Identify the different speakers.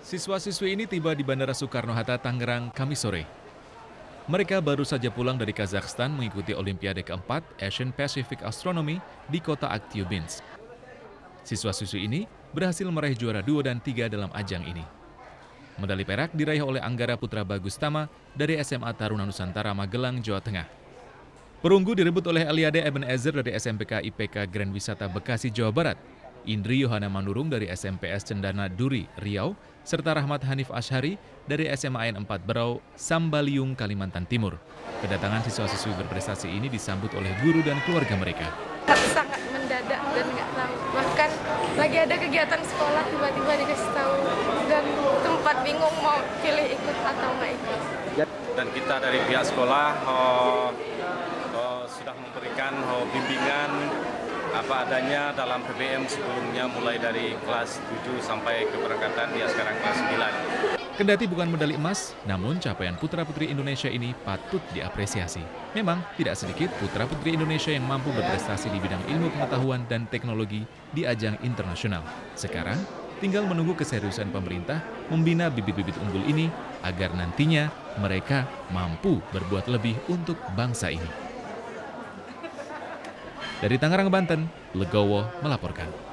Speaker 1: Siswa-siswi ini tiba di Bandara Soekarno-Hatta, Tangerang, Kamis sore. Mereka baru saja pulang dari Kazakhstan mengikuti Olimpiade keempat Asian Pacific Astronomy di kota Aktyabinsk. Siswa-siswi ini berhasil meraih juara 2 dan 3 dalam ajang ini. Medali perak diraih oleh Anggara Putra Bagustama dari SMA Taruna Nusantara Magelang, Jawa Tengah. Perunggu direbut oleh Eliade Ebenezer dari SMPK IPK Grand Wisata Bekasi, Jawa Barat, Indri Yohana Manurung dari SMPS Cendana Duri, Riau, serta Rahmat Hanif Ashari dari SMA N 4 Berau, Sambaliung, Kalimantan Timur. Kedatangan siswa-siswi berprestasi ini disambut oleh guru dan keluarga mereka.
Speaker 2: Sangat mendadak dan nggak tahu. Bahkan lagi ada kegiatan sekolah tiba-tiba dikasih tahu dan tempat bingung mau pilih ikut atau nggak ikut.
Speaker 3: Dan kita dari pihak sekolah sudah memberikan bimbingan apa adanya dalam PBM sebelumnya mulai dari kelas 7 sampai keberangkatan dia sekarang kelas 9.
Speaker 1: Kendati bukan medali emas, namun capaian putra-putri Indonesia ini patut diapresiasi. Memang tidak sedikit putra-putri Indonesia yang mampu berprestasi di bidang ilmu pengetahuan dan teknologi di ajang internasional. Sekarang, tinggal menunggu keseriusan pemerintah membina bibit-bibit unggul ini agar nantinya mereka mampu berbuat lebih untuk bangsa ini. Dari Tangerang, Banten, Legowo melaporkan.